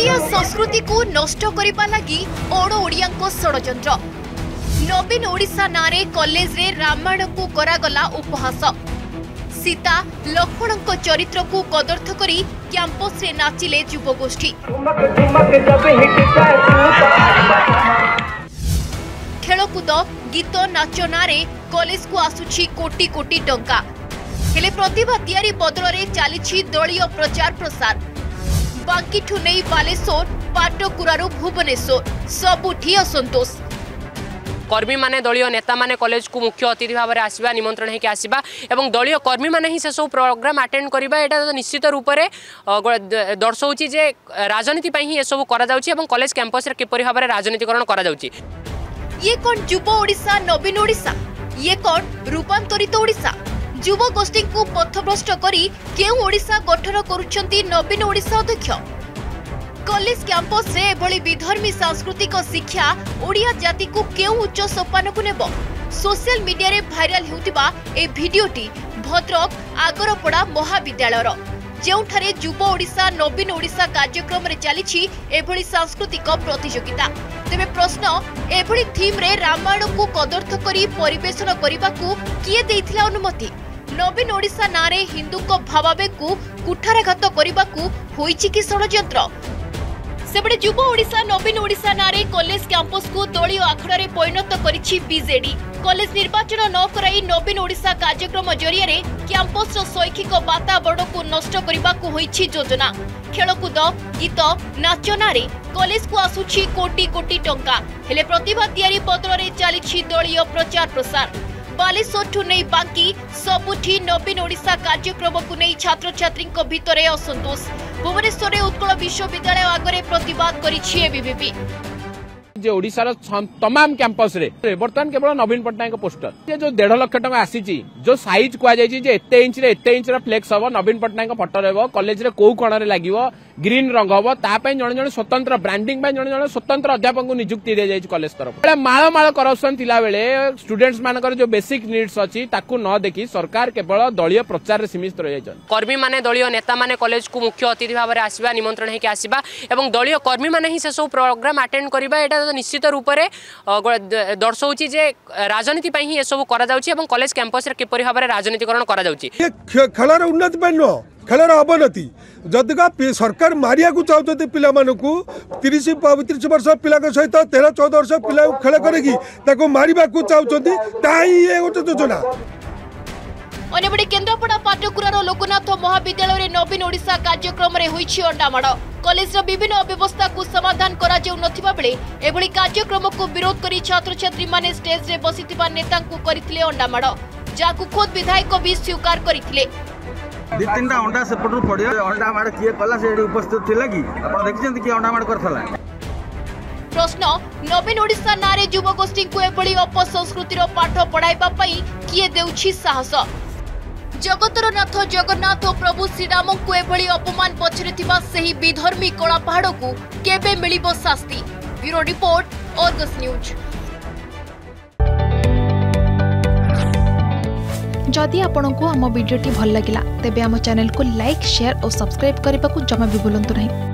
ओडिया संस्कृति को नष्ट करिबा लागि ओडो ओडियांको षडयंत्र। नवीन ओडिशा नारे कॉलेज रे रामायण को करागला उपहास। सीता लक्ष्मणଙ୍କ चरित्र को कदर्थ करी कैंपस रे नाचिले युवगोष्ठी। खेलकूद गीत नाच नारे कॉलेज को आसुछि कोटी कोटी टंका। हेले प्रतिभा तैयारी बदल रे चली दलीय प्रचार प्रसार। बांकीठू नहीं बालेश्वर पाटकुरारू भुवनेश्वर सबुठी असंतोष। कर्मी माने दलीय नेता माने कॉलेज को मुख्य अतिथि भाव में आसवा निमंत्रण होकर आसवा एवं दलीय कर्मी माने ही से सब प्रोग्राम अटेंड करबा एटा तो निश्चित रूप से दर्शाउछि जे राजनीति पई ही ए सब करा जाउछि एवं कॉलेज कैंपस रे किपरि भाव में राजनीतिकरण करा जाउछि। ये कौन युव ओडिशा नवीन ओडिशा, ये कौन रूपांतरित ओडिशा। युव गोष्ठी को पथभ्रष्ट करी केउ ओडिशा गठन करुछंती नवीन ओडिशा अध्यक्ष। कॉलेज कैंपस रे एभली विधर्मी सांस्कृतिक शिक्षा ओडिया जाति को केउ उच्च सोपान को नेब। सोशल मीडिया रे भाइराल हेउतिबा ए भिडियोटी भद्रक आगरपड़ा महाविद्यालयर जेउठारे युव ओडिशा नवीन ओडिशा कार्यक्रम रे चलीछि एभली सांस्कृतिक प्रतियोगिता। तेबे प्रश्न एभली थीम रे रामायण को कदर्थ करी परिवेषण करिबाकू किए देइथिला अनुमति। नवीन ओडिशा नारे हिंदू को भावावेग को कुठाराघात करिबाकू होइछि कि षडयंत्र। सेबडे युव ओडिशा नवीन ओडिशा नारे कॉलेज कैंपस को दलीय आखड़ा रे परिणत करिछि बीजेडी। कॉलेज निर्वाचन न कराई नवीन ओडिशा कार्यक्रम जरिया रे कैंपस रो शैक्षिक वातावरण को नष्ट करिबाकू होइछि योजना। खेलकूद गीत नाच नारे कॉलेज को आसुछि कोटी कोटी टंका। हेले प्रतिभा तैयारी बदल रे चलीछि दलीय प्रचार प्रसार। बालेश्वर ठू नहीं बांकी सबुठी नवीन ओडिशा कार्यक्रम को नहीं छात्र छात्री भितर असंतोष। भुवनेश्वर उत्कल विश्वविद्यालय आगे प्रतिवाद करिछि एबीवीपी। जे ओडिशार तमाम कैंपस रे बर्तमान केवल नवीन पट्टनायक पोस्टर ये जो 1.5 लाख टका आसीची जो साइज कुआ जायछि जे एते इंच रा फ्लेक्स हबो नवीन पट्टनायक फोटो रहबो कॉलेज रे को कोण रे लागिवो ग्रीन रंग हबो ता पय जण जण स्वतंत्र ब्रांडिंग पय जण जण स्वतंत्र अध्यापक को नियुक्ति दे जायछि कॉलेज तरफ। बेले माळ करप्शन थिला बेले स्टूडेंट्स मानकर जो बेसिक नीड्स अछि ताकू न देखि सरकार केवल दलीय प्रचार रे सीमित रह जायछन। कर्मी माने दलीय नेता माने कॉलेज को मुख्य अतिथि भाव में आसवा निमंत्रण होकर आसवा एवं दलीय कर्मी माने ही से सब प्रोग्राम अटेंड करबा एटा तो निश्चित रूप से दर्शाउछि जे राजनीति पई ही ए सब करा जाउछि एवं कॉलेज कैंपस रे किपरि भाव में राजनीतिकरण करा जाउछि। खेलर उन्नति पई न खेलर अवनति जदिका सरकार मारिया को चाहते पिला मानकू 30-35 वर्ष पिला सहित 13-14 वर्ष पिला खेल करेगी ताको मारिबा को चाहते ताई ए गोटे योजना। अन्यबडे केन्द्रापड़ा पाटकुरार लोकनाथ महाविद्यालय रे नवीन ओडिशा कार्यक्रम रे होइछि अंडामाड़। कॉलेज विभिन्न अव्यवस्था को समाधान करा जाउ नथिबा बेले एभली कार्यक्रम को विरोध करी छात्र छात्री माने स्टेज रे बसिथिबा नेता को करिथिले अंडामाड़ जाकु खुद विधायक भी स्वीकार करिथिले। 2-3टा अंडा सेपटू पड़िया अंडामाड़ किए कला से उपस्थित थिला कि आपण देखिसंत कि अंडामाड़ करथला। प्रश्न नवीन ओडिशा नारे युवगोष्ठी को एभली अपसंस्कृतिर पाठ पढ़ाइबा पई किए देउछि साहस। जगतर नाथ जगन्नाथ और प्रभु श्रीराम को एभली अपमान पछरे थिबा सही विधर्मी कला पहाड़ को केबे मिलिबो शास्ति। Bureau report Argus news. जदि आपंक आम भिडी भल लगा तेब आम चैनल को लाइक शेयर और सब्सक्राइब करने को जमा भी भूलु नहीं।